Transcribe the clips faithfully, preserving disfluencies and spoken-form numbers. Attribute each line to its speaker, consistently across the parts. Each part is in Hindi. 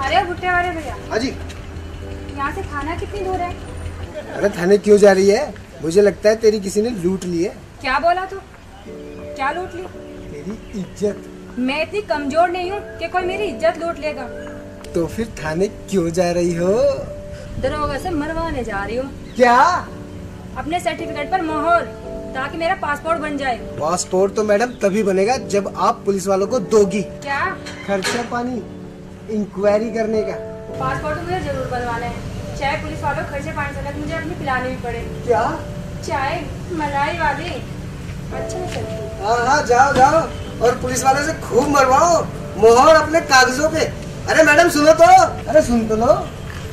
Speaker 1: अरे भुट्टे वाले भैया।
Speaker 2: हाँ जी।
Speaker 1: यहाँ से थाना कितनी दूर है?
Speaker 2: अरे थाने क्यों जा रही है? मुझे लगता है तेरी किसी ने लूट ली है।
Speaker 1: क्या बोला तू? क्या लूट ली?
Speaker 2: तेरी इज्जत।
Speaker 1: मैं इतनी कमजोर नहीं हूँ कि कोई मेरी इज्जत लूट लेगा।
Speaker 2: तो फिर थाने क्यों जा रही हो?
Speaker 1: दरोगा से मरवाने जा रही हूँ।
Speaker 2: क्या?
Speaker 1: अपने सर्टिफिकेट पर मोहर, ताकि मेरा पासपोर्ट बन जाए।
Speaker 2: पासपोर्ट तो मैडम तभी बनेगा जब आप पुलिस वालों को दोगी।
Speaker 1: क्या?
Speaker 2: खर्चा पानी इंक्वायरी करने का।
Speaker 1: पासपोर्ट तो मुझे जरूर बनवाना है, चाहे पुलिस वालों खर्चे पानी से मुझे अपनी पिलाने भी पड़े।
Speaker 2: क्या?
Speaker 1: चाय मलाई वाली अच्छा नहीं चलती।
Speaker 2: हाँ हाँ जाओ जाओ और पुलिस वाले से खूब मरवाओ मोहर अपने कागजों पे। अरे मैडम सुनो तो। अरे सुन तो लो।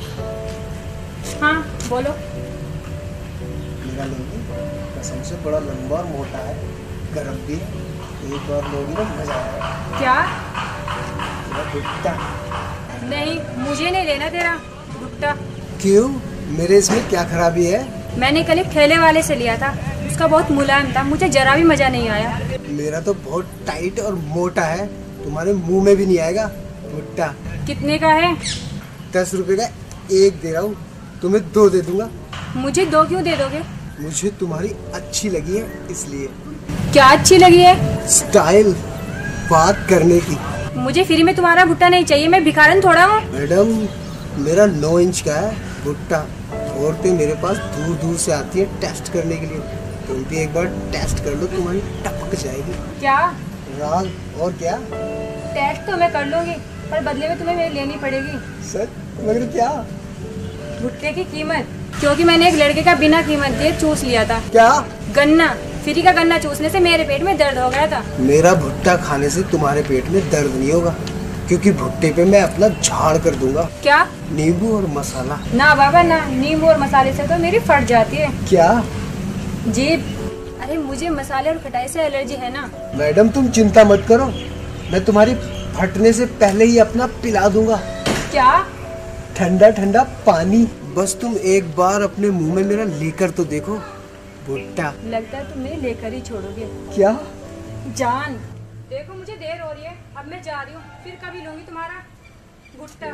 Speaker 1: हाँ बोलो।
Speaker 2: मेरा लोगी कसम से बड़ा लंबा और मोटा है, गर्म भी है। एक बार लोगी ना मजा आएगा।
Speaker 1: क्या?
Speaker 2: तेरा भुट्टा।
Speaker 1: नहीं मुझे नहीं लेना तेरा भुट्टा।
Speaker 2: क्यों? मेरे इसमें क्या खराबी है?
Speaker 1: मैंने कल एक ठेले वाले से लिया था, उसका बहुत मुलायम था, मुझे जरा भी मजा नहीं आया।
Speaker 2: मेरा तो बहुत टाइट और मोटा है, तुम्हारे मुंह में भी नहीं आएगा भुट्टा।
Speaker 1: कितने का है?
Speaker 2: दस रुपए का एक दे रहा हूँ, तुम्हें दो दे दूंगा।
Speaker 1: मुझे दो क्यों दे दोगे?
Speaker 2: मुझे तुम्हारी अच्छी लगी है इसलिए।
Speaker 1: क्या अच्छी लगी है?
Speaker 2: स्टाइल बात करने की।
Speaker 1: मुझे फ्री में तुम्हारा भुट्टा नहीं चाहिए, मैं भिखारन थोड़ा हूँ।
Speaker 2: मैडम मेरा नौ इंच का है भुट्टा, औरतें मेरे पास दूर दूर से आती है टेस्ट करने के लिए। तुम भी एक बार टेस्ट कर लो, तुम्हारी टपक जाएगी।
Speaker 1: क्या?
Speaker 2: राग और क्या?
Speaker 1: टेस्ट तो मैं कर लूंगी, पर बदले में तुम्हें मेरी लेनी पड़ेगी।
Speaker 2: सर मगर क्या?
Speaker 1: भुट्टे की कीमत, क्योंकि मैंने एक लड़के का बिना कीमत दिए चूस लिया था।
Speaker 2: क्या?
Speaker 1: गन्ना। फ्री का गन्ना चूसने से मेरे पेट में दर्द हो गया था।
Speaker 2: मेरा भुट्टा खाने से तुम्हारे पेट में दर्द नहीं होगा, क्योंकि भुट्टे पे मैं अपना झाड़ कर दूंगा।
Speaker 1: क्या?
Speaker 2: नींबू और मसाला।
Speaker 1: ना बाबा ना, नींबू और मसाले से तो मेरी फट जाती है।
Speaker 2: क्या?
Speaker 1: जीभ। अरे मुझे मसाले और खटाई से एलर्जी है ना।
Speaker 2: मैडम तुम चिंता मत करो, मैं तुम्हारी फटने से पहले ही अपना पिला दूंगा।
Speaker 1: क्या?
Speaker 2: ठंडा ठंडा पानी। बस तुम एक बार अपने मुंह में मेरा लेकर तो देखो भुट्टा।
Speaker 1: लगता है तुम मेरे लेकर ही छोड़ोगे।
Speaker 2: क्या?
Speaker 1: जान। देखो मुझे देर हो रही है, अब मैं जा रही हूँ, फिर कभी लूंगी तुम्हारा भुट्टा।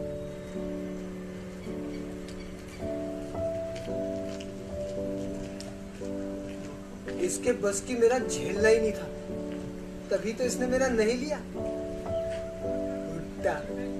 Speaker 2: इसके बस की मेरा झेलना ही नहीं था, तभी तो इसने मेरा नहीं लिया भुट्टा।